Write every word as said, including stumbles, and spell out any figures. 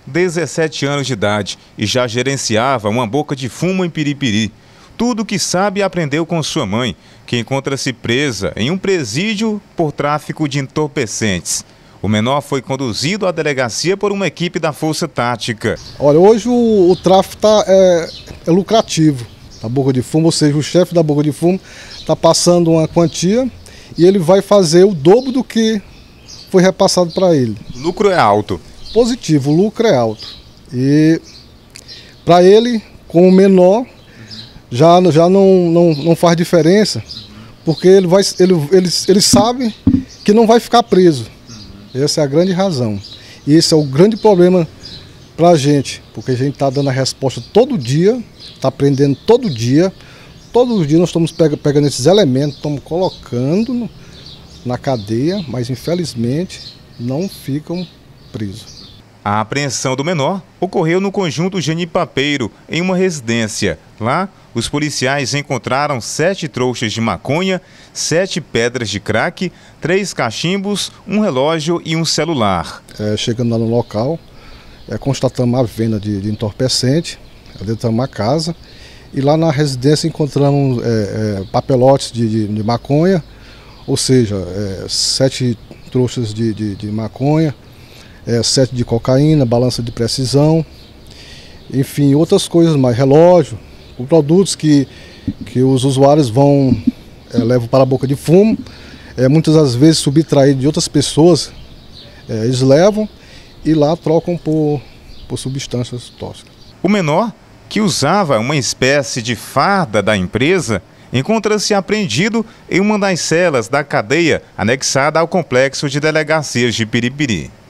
dezessete anos de idade e já gerenciava uma boca de fumo em Piripiri. Tudo que sabe aprendeu com sua mãe, que encontra-se presa em um presídio por tráfico de entorpecentes. O menor foi conduzido à delegacia por uma equipe da Força Tática. Olha, hoje o, o tráfico tá, é, é lucrativo, a boca de fumo, ou seja, o chefe da boca de fumo está passando uma quantia e ele vai fazer o dobro do que foi repassado para ele. O lucro é alto. Positivo, o lucro é alto. E para ele, como menor, já, já não, não, não faz diferença, porque ele, vai, ele, ele, ele sabe que não vai ficar preso. Essa é a grande razão. E esse é o grande problema para a gente, porque a gente está dando a resposta todo dia, está aprendendo todo dia. Todos os dias nós estamos pegando esses elementos, estamos colocando no, na cadeia, mas infelizmente não ficam presos. A apreensão do menor ocorreu no conjunto Genipapeiro, em uma residência. Lá, os policiais encontraram sete trouxas de maconha, sete pedras de crack, três cachimbos, um relógio e um celular. É, chegando lá no local, é, constatamos a venda de, de entorpecente, dentro de uma casa, e lá na residência encontramos é, é, papelotes de, de, de maconha, ou seja, é, sete trouxas de, de, de maconha, É, sete de cocaína, balança de precisão, enfim, outras coisas mais, relógio, produtos que, que os usuários vão, é, levam para a boca de fumo, é, muitas das vezes subtraído de outras pessoas, é, eles levam e lá trocam por, por substâncias tóxicas. O menor, que usava uma espécie de farda da empresa, encontra-se apreendido em uma das celas da cadeia anexada ao complexo de delegacias de Piripiri.